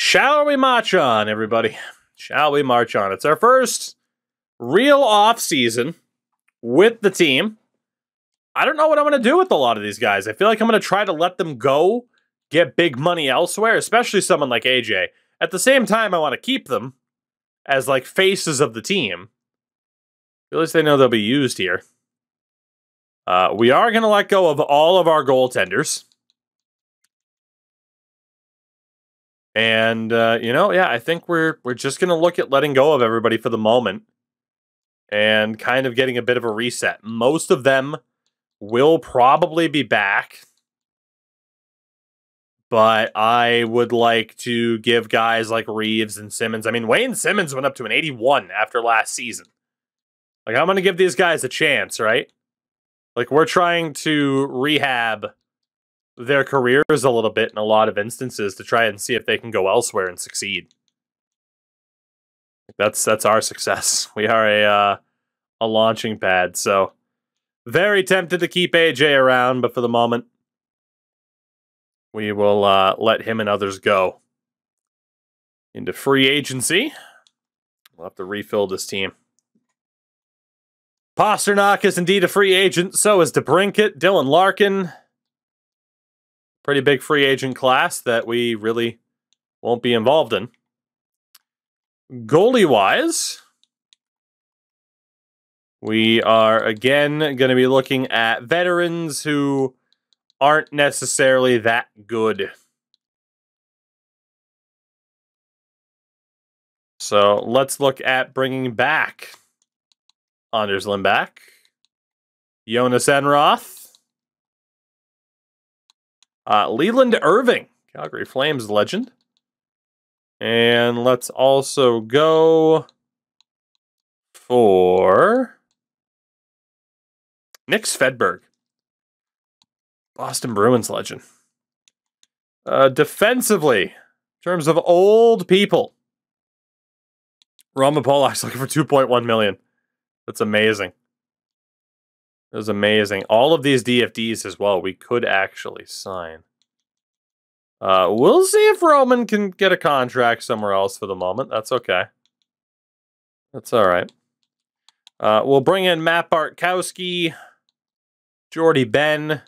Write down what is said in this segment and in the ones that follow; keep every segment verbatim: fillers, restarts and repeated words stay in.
Shall we march on, everybody? Shall we march on? It's our first real off-season with the team. I don't know what I'm going to do with a lot of these guys. I feel like I'm going to try to let them go, get big money elsewhere, especially someone like A J. At the same time, I want to keep them as, like, faces of the team. At least they know they'll be used here. Uh, we are going to let go of all of our goaltenders. And, uh, you know, yeah, I think we're we're just going to look at letting go of everybody for the moment and kind of getting a bit of a reset. Most of them will probably be back, but I would like to give guys like Reeves and Simmons. I mean, Wayne Simmons went up to an eighty-one after last season. Like, I'm going to give these guys a chance, right? Like, we're trying to rehab their careers a little bit in a lot of instances to try and see if they can go elsewhere and succeed. That's that's our success. We are a uh, a launching pad, so very tempted to keep A J around, but for the moment, we will uh, let him and others go into free agency. We'll have to refill this team. Pastrnak is indeed a free agent. So is DeBrincat, Dylan Larkin. Pretty big free agent class that we really won't be involved in. Goalie-wise, we are again going to be looking at veterans who aren't necessarily that good. So let's look at bringing back Anders Lindback, Jonas Enroth, uh, Leland Irving, Calgary Flames legend. And let's also go for Nick Svedberg, Boston Bruins legend. Uh, defensively, in terms of old people, Roman Polak's looking for two point one million dollars. That's amazing. That's amazing. All of these D F Ds as well, we could actually sign. Uh, we'll see if Roman can get a contract somewhere else for the moment. That's okay. That's all right. Uh, we'll bring in Matt Bartkowski, Jordy Ben,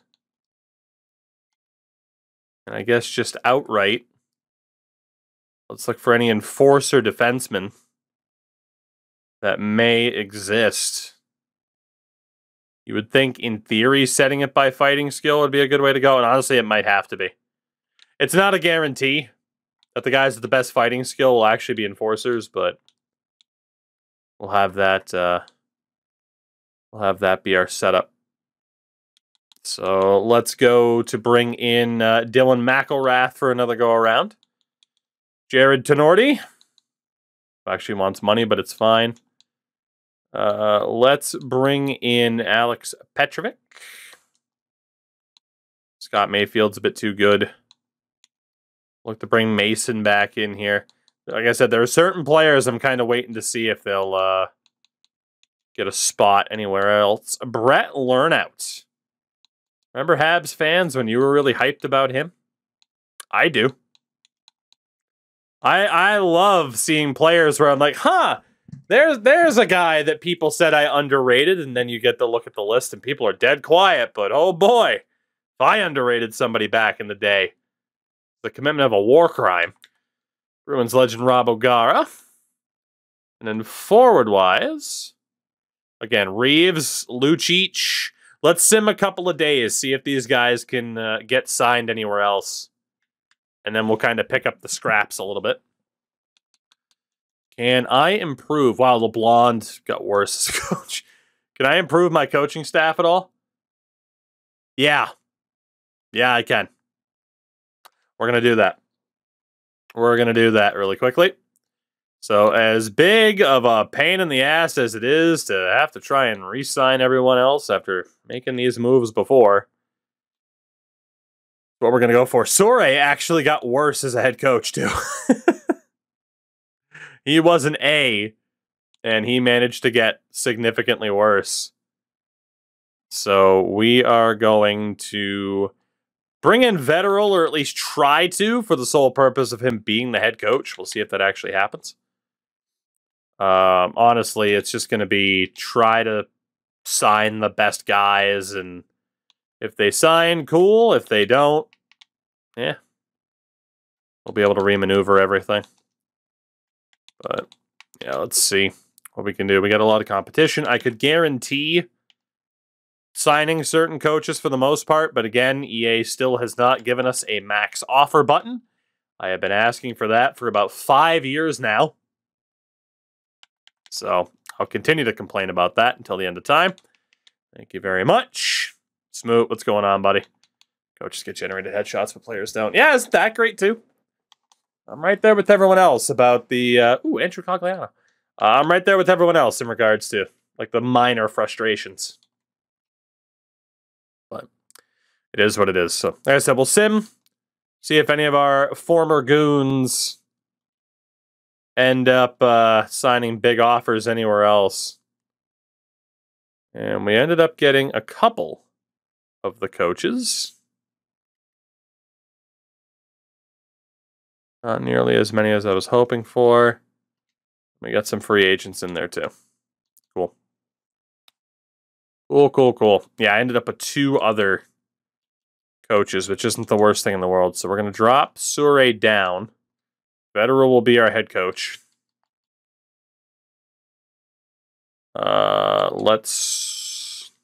and I guess just outright, let's look for any enforcer defensemen that may exist. You would think, in theory, setting it by fighting skill would be a good way to go, and honestly, it might have to be. It's not a guarantee that the guys with the best fighting skill will actually be enforcers, but we'll have that. Uh, we'll have that be our setup. So let's go to bring in uh, Dylan McElrath for another go around. Jared Tenorti actually wants money, but it's fine. Uh, let's bring in Alex Petrovic. Scott Mayfield's a bit too good. Look to bring Mason back in here. Like I said, there are certain players I'm kind of waiting to see if they'll uh, get a spot anywhere else. Brett Lernout. Remember Habs fans when you were really hyped about him? I do. I I love seeing players where I'm like, huh, there's there's a guy that people said I underrated, and then you get to look at the list and people are dead quiet, but oh boy, if I underrated somebody back in the day, the commitment of a war crime. Bruins legend Rob O'Gara. And then forward-wise, again, Reeves, Lucic. Let's sim a couple of days, see if these guys can uh, get signed anywhere else. And then we'll kind of pick up the scraps a little bit. Can I improve? Wow, LeBlond got worse as a coach. Can I improve my coaching staff at all? Yeah. Yeah, I can. We're going to do that. We're going to do that really quickly. So as big of a pain in the ass as it is to have to try and re-sign everyone else after making these moves before, what we're going to go for. Sore actually got worse as a head coach, too. He was an A, and he managed to get significantly worse. So we are going to bring in Vetterl, or at least try to, for the sole purpose of him being the head coach. We'll see if that actually happens. Um, honestly, it's just going to be try to sign the best guys, and if they sign, cool. If they don't, yeah, we'll be able to remaneuver everything. But yeah, let's see what we can do. We got a lot of competition. I could guarantee signing certain coaches for the most part, but again, E A still has not given us a max offer button. I have been asking for that for about five years now. So I'll continue to complain about that until the end of time. Thank you very much. Smoot, what's going on, buddy? Coaches get generated headshots, but players don't. Yeah, isn't that great, too? I'm right there with everyone else about the... Uh, ooh, Andrew Cogliano. Uh, I'm right there with everyone else in regards to, like, the minor frustrations. But it is what it is. So, like I said, we'll sim. See if any of our former goons end up uh, signing big offers anywhere else. And we ended up getting a couple of the coaches. Not nearly as many as I was hoping for. We got some free agents in there too. Cool. Cool, cool, cool. Yeah, I ended up with two other coaches, which isn't the worst thing in the world. So we're going to drop Sure down. Vetterl will be our head coach. Uh, let's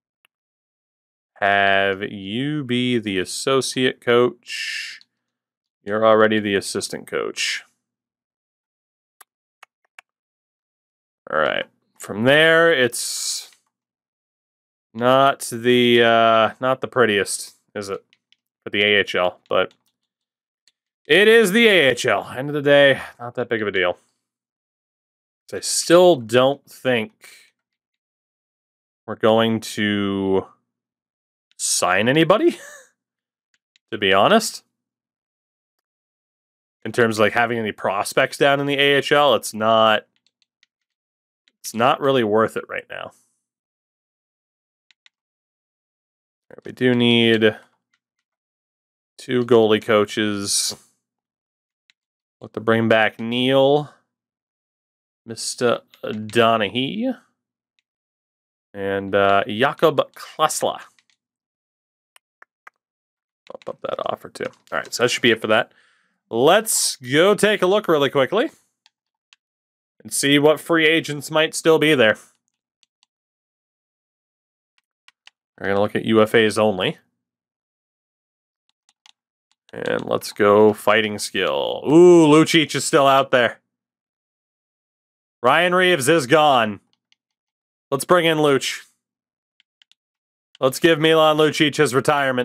have you be the associate coach. You're already the assistant coach. All right. From there, it's not the uh, not the prettiest, is it, for the A H L? But it is the A H L. End of the day, not that big of a deal. I still don't think we're going to sign anybody, to be honest. In terms of like having any prospects down in the A H L, it's not it's not really worth it right now. We do need two goalie coaches. We'll have to bring back Neil, Mister Donahue, and uh, Jakob Klasla. Bump up that offer too. All right, so that should be it for that. Let's go take a look really quickly and see what free agents might still be there. We're going to look at U F As only. And let's go fighting skill. Ooh, Lucic is still out there. Ryan Reeves is gone. Let's bring in Luch. Let's give Milan Lucic his retirement.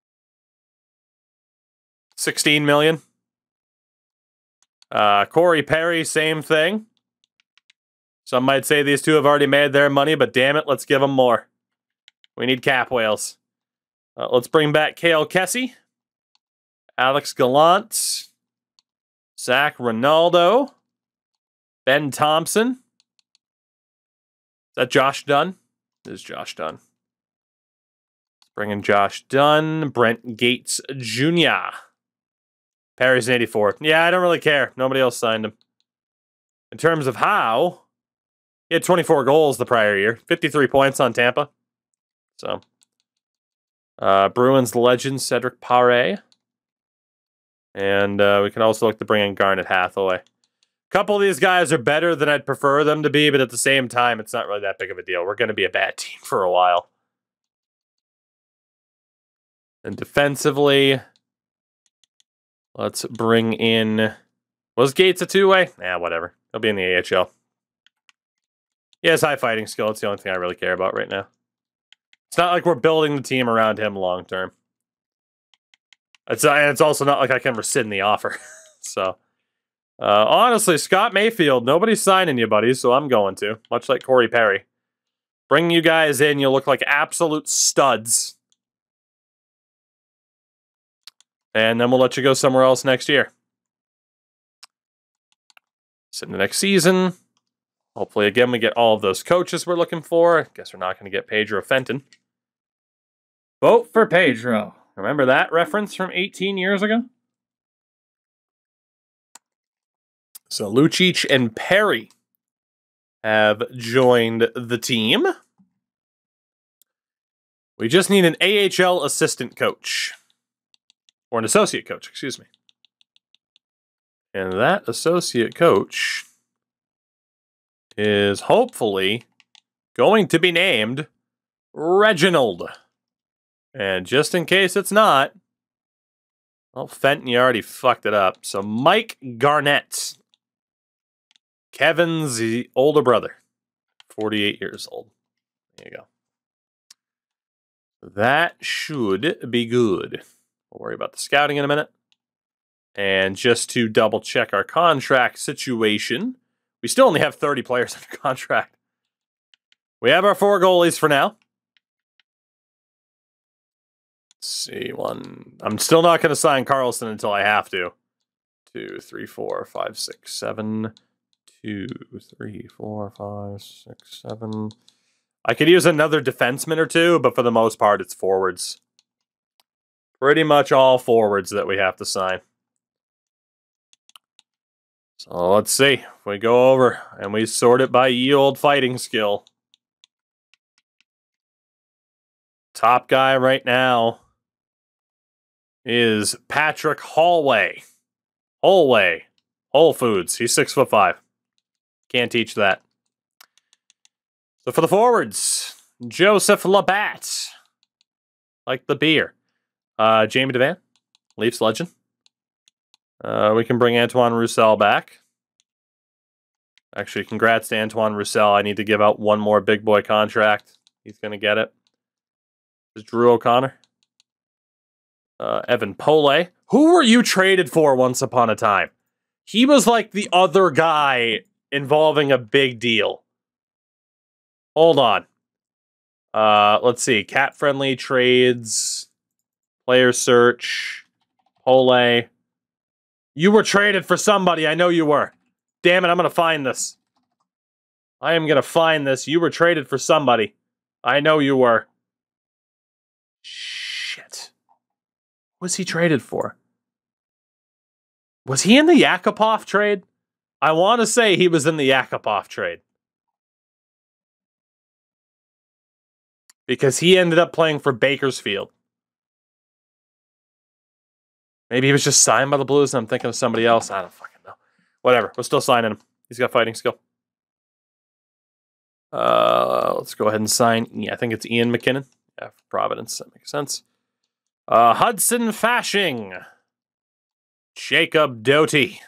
sixteen million. Uh, Corey Perry, same thing. Some might say these two have already made their money, but damn it, let's give them more. We need cap whales. Uh, let's bring back Cale Kessie, Alex Gallant, Zach Ronaldo, Ben Thompson. Is that Josh Dunn? This is Josh Dunn. Let's bring in Josh Dunn, Brent Gates Junior Perry's an eighty-four. Yeah, I don't really care. Nobody else signed him. In terms of how, he had twenty-four goals the prior year, fifty-three points on Tampa. So, uh, Bruins legend Cedric Paré. And uh, we can also look to bring in Garnet Hathaway. A couple of these guys are better than I'd prefer them to be, but at the same time, it's not really that big of a deal. We're going to be a bad team for a while. And defensively, let's bring in... Was Gates a two-way? Nah, whatever. He'll be in the A H L. He has high fighting skill. It's the only thing I really care about right now. It's not like we're building the team around him long-term. It's, and it's also not like I can rescind the offer. So, uh, honestly, Scott Mayfield, nobody's signing you, buddies, so I'm going to. Much like Corey Perry. Bring you guys in, you'll look like absolute studs. And then we'll let you go somewhere else next year. So in the next season, hopefully, again, we get all of those coaches we're looking for. I guess we're not going to get Pedro Fenton. Vote for Pedro. Remember that reference from eighteen years ago? So Lucic and Perry have joined the team. We just need an A H L assistant coach. Or an associate coach, excuse me. And that associate coach is hopefully going to be named Reginald. And just in case it's not, well, Fenton, you already fucked it up. So Mike Garnett, Kevin's older brother, forty-eight years old. There you go. That should be good. We'll worry about the scouting in a minute. And just to double check our contract situation, we still only have thirty players under contract. We have our four goalies for now. Let's see, one. I'm still not going to sign Carlson until I have to. Two, three, four, five, six, seven. Two, three, four, five, six, seven. I could use another defenseman or two, but for the most part, it's forwards. Pretty much all forwards that we have to sign. So let's see. If we go over and we sort it by ye old fighting skill. Top guy right now is Patrick Hallway. Hallway. Whole Foods. He's six foot five. Can't teach that. So for the forwards, Joseph Labatt. Like the beer. Uh, Jamie Devan. Leafs legend. Uh, we can bring Antoine Roussel back. Actually, congrats to Antoine Roussel. I need to give out one more big boy contract. He's going to get it. This is Drew O'Connor. Uh, Evan Pole. Who were you traded for once upon a time? He was like the other guy involving a big deal. Hold on. Uh, let's see. Cat-friendly trades. Player search. Pole. You were traded for somebody. I know you were. Damn it, I'm going to find this. I am going to find this. You were traded for somebody. I know you were. Shit. What was he traded for? Was he in the Yakupov trade? I want to say he was in the Yakupov trade. Because he ended up playing for Bakersfield. Maybe he was just signed by the Blues and I'm thinking of somebody else. I don't fucking know. Whatever. We're still signing him. He's got fighting skill. Uh, let's go ahead and sign. Yeah, I think it's Ian McKinnon. Yeah, for Providence. That makes sense. Uh, Hudson Fashing. Jacob Doty.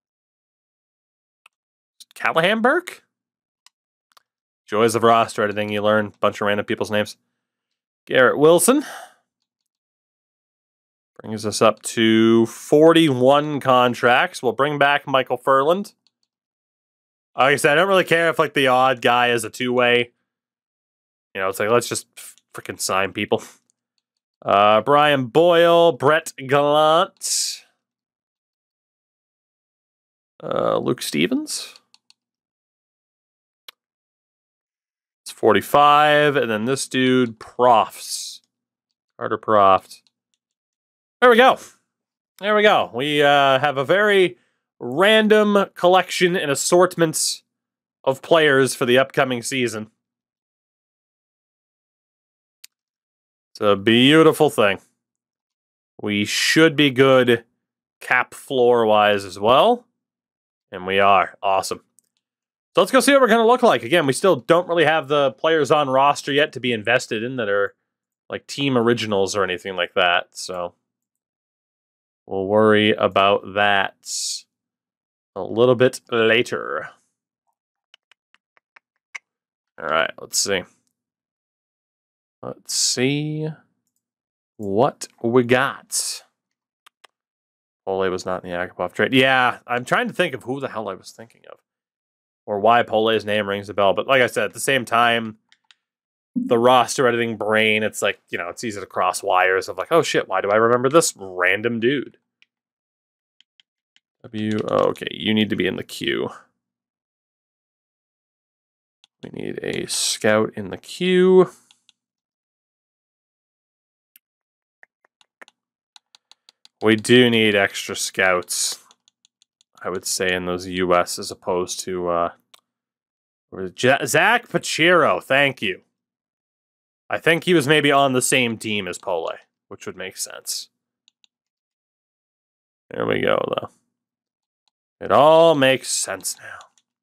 Callahan Burke? Joys of roster, anything you learn. Bunch of random people's names. Garrett Wilson. Brings us up to forty-one contracts. We'll bring back Michael Furland. Like I said, I don't really care if like the odd guy is a two-way. You know, it's like, let's just freaking sign people. Uh, Brian Boyle, Brett Gallant. Uh, Luke Stevens. It's forty-five. And then this dude, Profs. Carter Proft. There we go. There we go. We uh, have a very random collection and assortments of players for the upcoming season. It's a beautiful thing. We should be good cap floor-wise as well. And we are. Awesome. So let's go see what we're going to look like. Again, we still don't really have the players on roster yet to be invested in that are like team originals or anything like that. So we'll worry about that a little bit later. All right, let's see. Let's see what we got. Pole was not in the Yakupov trade. Yeah, I'm trying to think of who the hell I was thinking of. Or why Pole's name rings a bell. But like I said, at the same time, the roster editing brain, it's like, you know, it's easy to cross wires of like, oh shit, why do I remember this random dude? W, oh, okay, you need to be in the queue. We need a scout in the queue. We do need extra scouts, I would say, in those U S as opposed to uh, Zach Pachiro. Thank you. I think he was maybe on the same team as Pole, which would make sense. There we go, though. It all makes sense now.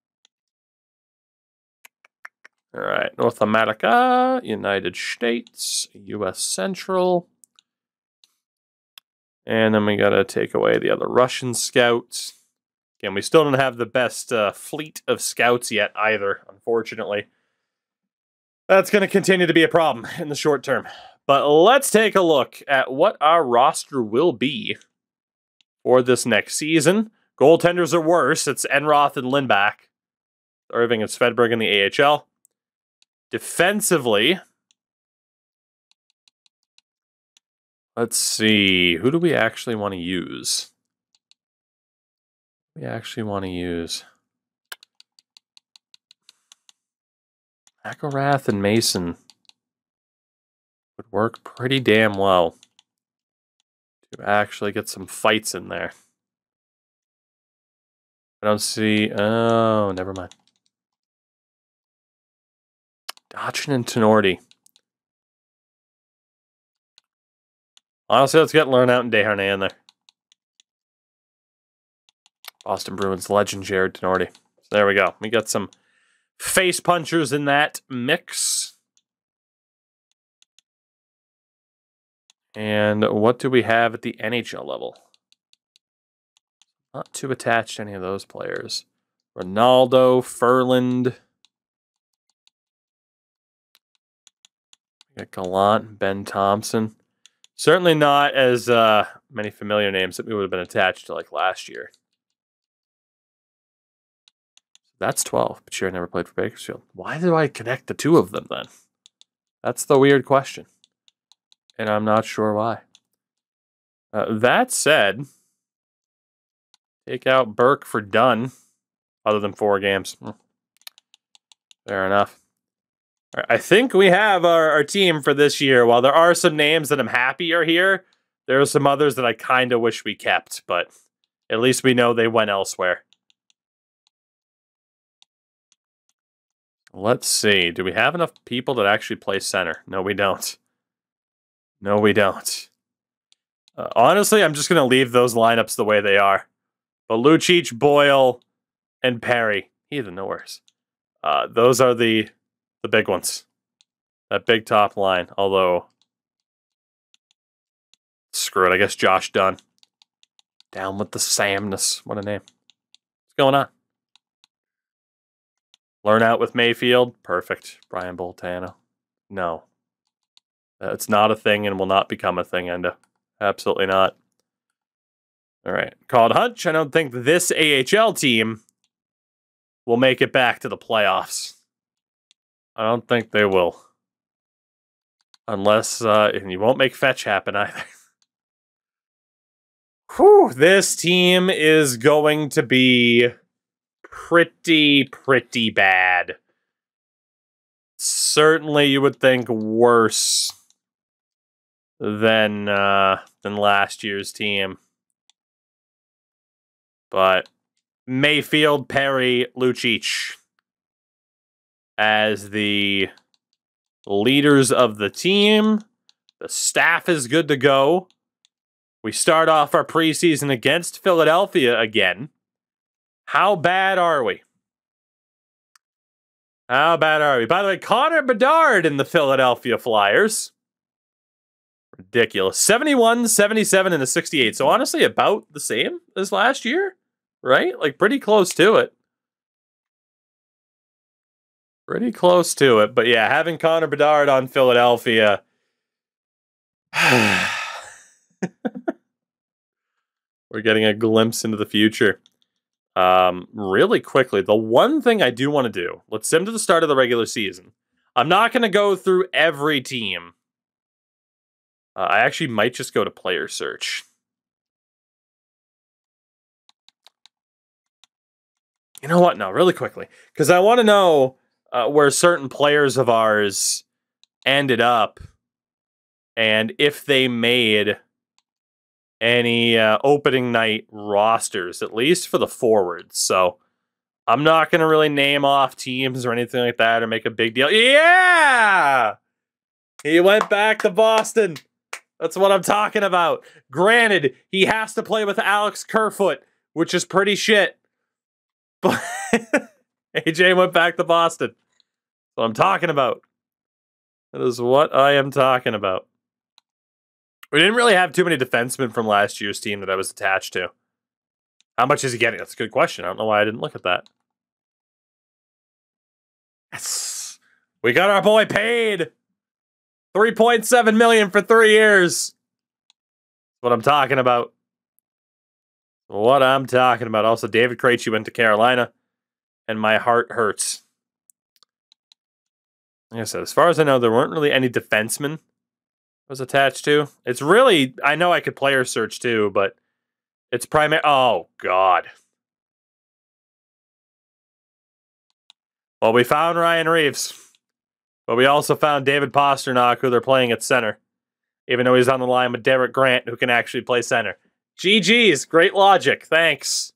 All right, North America, United States, U S Central. And then we got to take away the other Russian scouts. Again, we still don't have the best uh, fleet of scouts yet either, unfortunately. That's going to continue to be a problem in the short term. But let's take a look at what our roster will be for this next season. Goaltenders are worse. It's Enroth and Lindback. Irving and Svedberg in the A H L. Defensively, let's see. Who do we actually want to use? We actually want to use McElrath and Mason would work pretty damn well to actually get some fights in there. I don't see... Oh, never mind. Dotchin and Tenorti. Honestly, let's get Lernout and Desharnais in there. Boston Bruins legend Jared Tenorti. So there we go. We got some face punchers in that mix. And what do we have at the N H L level? Not too attached to any of those players. Ronaldo, Furland. We got Gallant, Ben Thompson. Certainly not as uh, many familiar names that we would have been attached to like last year. That's twelve, but Shearer never played for Bakersfield. Why do I connect the two of them then? That's the weird question. And I'm not sure why. Uh, that said, take out Burke for Dunn, other than four games. Fair enough. Right, I think we have our, our team for this year. While there are some names that I'm happy are here, there are some others that I kind of wish we kept, but at least we know they went elsewhere. Let's see. Do we have enough people that actually play center? No, we don't. No, we don't. Uh, honestly, I'm just going to leave those lineups the way they are. But Lucic, Boyle, and Perry. Either no worse. Uh, those are the the big ones. That big top line. Although, screw it. I guess Josh Dunn. Down with the Samness. What a name. What's going on? Learn out with Mayfield. Perfect. Brian Boltano. No. It's not a thing and will not become a thing, Endo. Absolutely not. All right. Called Hunch. I don't think this A H L team will make it back to the playoffs. I don't think they will. Unless, uh, and you won't make fetch happen either. Whew, this team is going to be pretty, pretty bad. Certainly, you would think worse than uh, than last year's team. But Mayfield, Perry, Lucic as the leaders of the team. The staff is good to go. We start off our preseason against Philadelphia again. How bad are we? How bad are we? By the way, Connor Bedard in the Philadelphia Flyers. Ridiculous. seventy-one, seventy-seven, and a sixty-eight. So honestly, about the same as last year, right? Like pretty close to it. Pretty close to it. But yeah, having Connor Bedard on Philadelphia. We're getting a glimpse into the future. Um, really quickly, the one thing I do want to do, let's sim to the start of the regular season. I'm not going to go through every team. Uh, I actually might just go to player search. You know what? No, really quickly. Because I want to know uh, where certain players of ours ended up and if they made any uh, opening night rosters, at least for the forwards. So I'm not going to really name off teams or anything like that or make a big deal. Yeah! He went back to Boston. That's what I'm talking about. Granted, he has to play with Alex Kerfoot, which is pretty shit. But A J went back to Boston. That's what I'm talking about. That is what I am talking about. We didn't really have too many defensemen from last year's team that I was attached to. How much is he getting? That's a good question. I don't know why I didn't look at that. Yes. We got our boy paid. three point seven million dollars for three years. That's what I'm talking about. What I'm talking about. Also, David Krejci went to Carolina, and my heart hurts. Like I said, as far as I know, there weren't really any defensemen I was attached to. It's really, I know I could player search too, but it's primary. Oh, God. Well, we found Ryan Reeves, but we also found David Pastrnak, who they're playing at center, even though he's on the line with Derek Grant, who can actually play center. G G's, great logic. Thanks.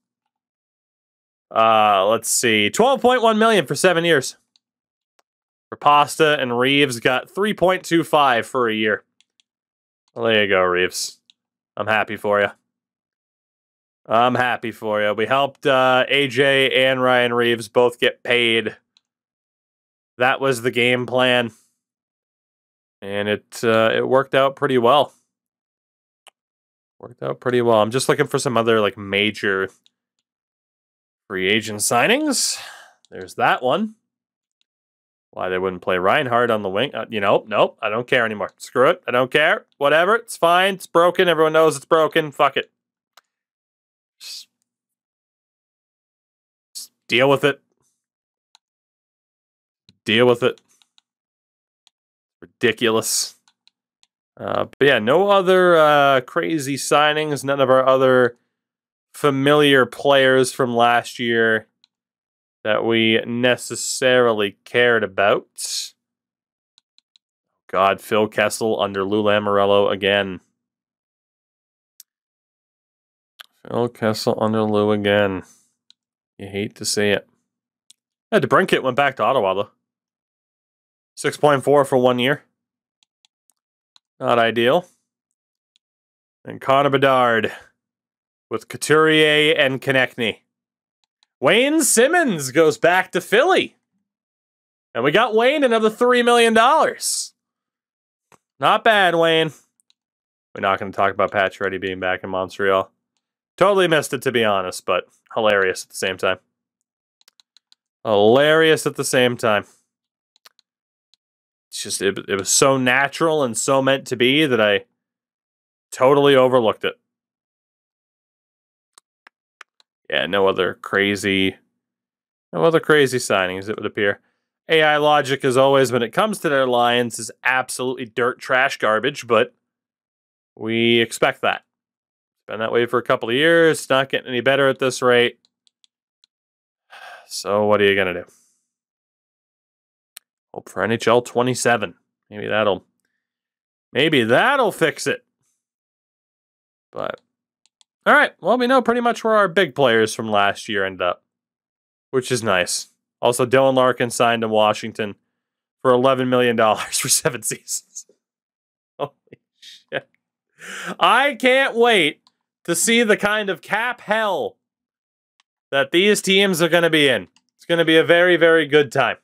Uh, let's see. twelve point one million dollars for seven years. For Pasta, and Reeves got three point two five for a year. Well, there you go, Reeves. I'm happy for you. I'm happy for you. We helped uh, A J and Ryan Reeves both get paid. That was the game plan. And it uh, it worked out pretty well. Worked out pretty well. I'm just looking for some other like major free agent signings. There's that one. Why they wouldn't play Reinhardt on the wing? Uh, you know, nope, I don't care anymore. Screw it. I don't care. Whatever. It's fine. It's broken. Everyone knows it's broken. Fuck it. Just, just deal with it. Deal with it. Ridiculous. Uh, but yeah, no other uh, crazy signings. None of our other familiar players from last year that we necessarily cared about. God, Phil Kessel under Lou Lamoriello again. Phil Kessel under Lou again. You hate to see it. Yeah, DeBrincat went back to Ottawa, though. six point four for one year. Not ideal. And Connor Bedard with Couturier and Konechny. Wayne Simmons goes back to Philly. And we got Wayne another three million dollars. Not bad, Wayne. We're not going to talk about Pacioretty being back in Montreal. Totally missed it, to be honest, but hilarious at the same time. Hilarious at the same time. It's just, it, it was so natural and so meant to be that I totally overlooked it. Yeah, no other crazy, no other crazy signings, it would appear. A I logic, as always, when it comes to their Lions, is absolutely dirt trash garbage, but we expect that. It's been that way for a couple of years. It's not getting any better at this rate. So what are you going to do? Hope for N H L twenty-seven. Maybe that'll, maybe that'll fix it. But all right, well, we know pretty much where our big players from last year end up, which is nice. Also, Dylan Larkin signed in Washington for eleven million dollars for seven seasons. Holy shit. I can't wait to see the kind of cap hell that these teams are going to be in. It's going to be a very, very good time.